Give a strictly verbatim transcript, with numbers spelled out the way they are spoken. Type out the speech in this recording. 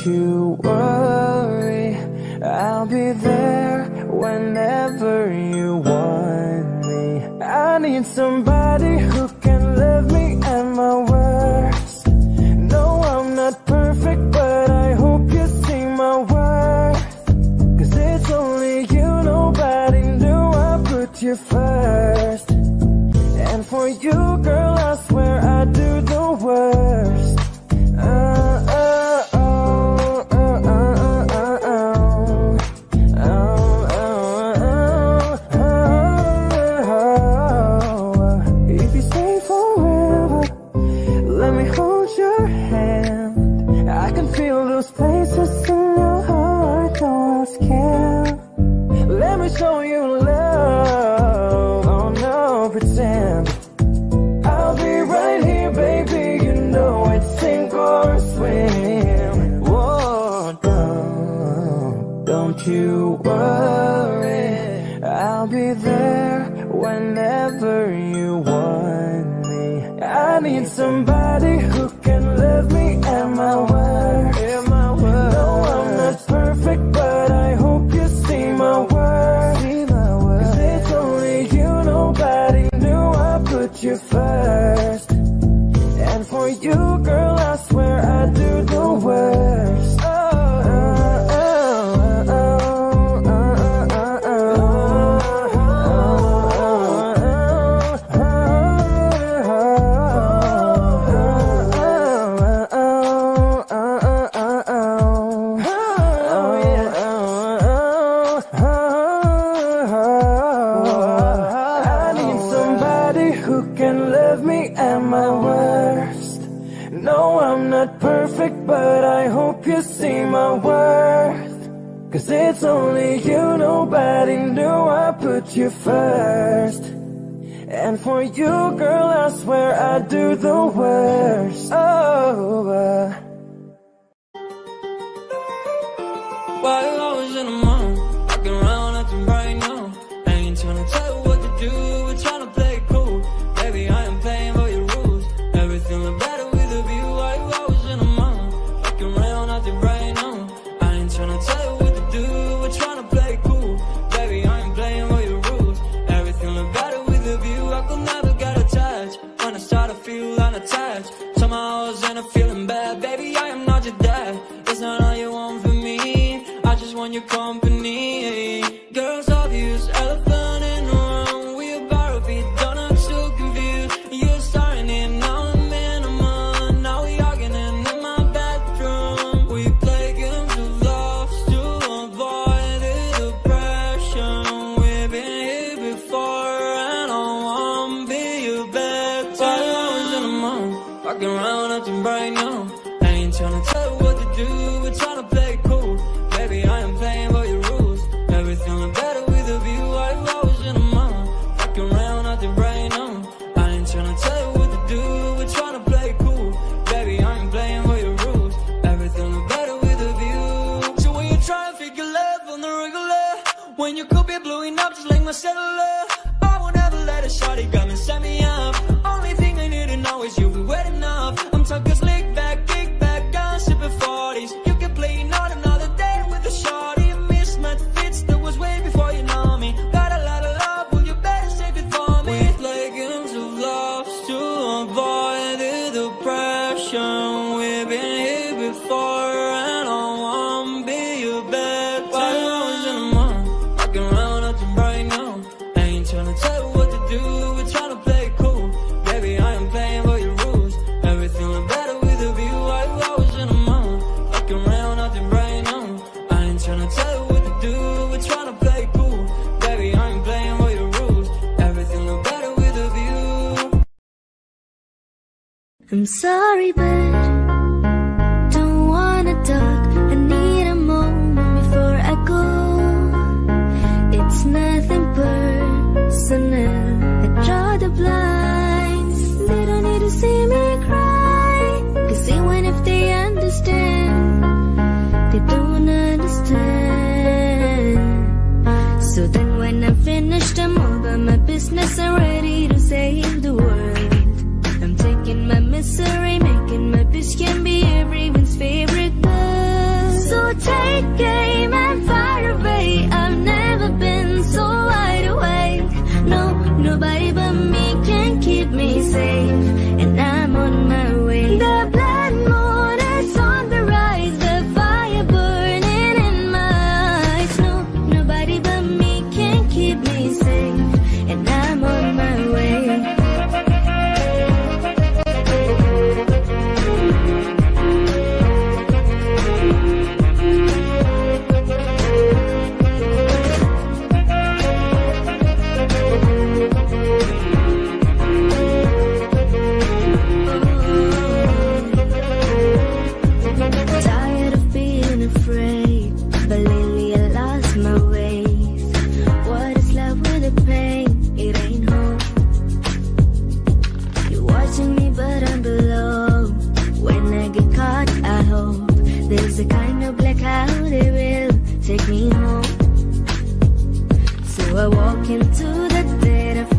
you worry, I'll be there whenever you want me. I need somebody who can love me at my worst. No, I'm not perfect, but I hope you see my worth. Cause it's only you, nobody knew I put you first. And for you, girl, I swear I do the worst. Uh, uh, oh, uh, uh, uh, uh, oh. Oh, oh, oh, oh. If you stay forever, let me hold your hand. I can feel those places in your heart, no else can. Let me show you love, oh no, pretend. I'll be right here, baby, you know it's sink or swim. Whoa, don't, don't you worry, I'll be there whenever you want me. I need somebody who can love me at my worst. No, I'm not perfect, but I hope you see my worth. Cause it's only you, nobody knew I put you first. And for you, girl, I swear I do the worst. Oh, oh, oh, oh, oh, oh, I need somebody who can love me at my worst. No, I'm not perfect, but I hope you see my worth. Cause it's only you, nobody knew I put you first. And for you, girl, I swear I do the worst. Oh, uh. While I was in a mall, walking around acting right now. I ain't tryna tell you what to do, we're tryna play it cool. Baby, I am playing by your rules. Everything look better with a view. While I was in a mall, walking around acting right now. I ain't tryna tell you what to do, we're tryna play it cool. Baby, I am playing by your rules. Everything look better with a view. I could never get attached. When I start to feel unattached, somehow I was in a feeling bad. Baby, I am not your dad. That's not all you want from me. I just want your company. Girls obvious, elephant in the room. We about to be done, I'm so confused. You're starting it, now I'm in a month. Now we arguing in my bedroom. We play games of love to avoid the depression. We've been here before and I won't be your bed. While I was in a month, walking around acting bright now. I ain't tryna tell you what to do, we're tryna play it cool. Baby, I am playing by your rules. Everything look better with a view. While I was in a mall, walking around acting bright now. I ain't tryna tell you what to do, we're tryna play it cool. Baby, I am playing by your rules. Everything look better with a view. So when you try and figure love on the regular, when you could be blowing up just like my cellular, I won't ever let a shawty come and set me up. Only thing I need to know is you'll be wet enough. I'm talking slick back, kick back, gun sipping forties. You can play not another day with a shawty. Mismatch fits that was way before you know me. Got a lot of love, well you better save it for me. We play games of love to avoid the depression. We've been here before and I won't be your bed. While I was in a mall, walking around acting bright now. I ain't tryna tell you what to do, we're tryna play it cool. Baby, I am playing by your rules. Everything look better with a view. While I was in a mall, walking around acting bright now. I ain't tryna tell you what to do, we're tryna play it cool. Baby, I am playing by your rules. Everything look better with a view. I'm sorry, but don't wanna talk. I need a moment before I go. It's nothing personal. I draw the blinds. They don't need to see me cry. Cause even if they understand, they don't understand. So then when I finish them all by my business, I'm ready to save the world. I'm taking my misery, making my bitch can be everyone's favorite girl. safe, and I'm on my way. The blood moon is on the rise, the fire burning in my eyes. No, nobody but me can keep me safe, and I'm on my way. Tired of being afraid, but lately I lost my ways. What is love with the pain? It ain't hope. You're watching me but I'm below. When I get caught, I hope there's a kind of blackout, it will take me home. So I walk into the dead of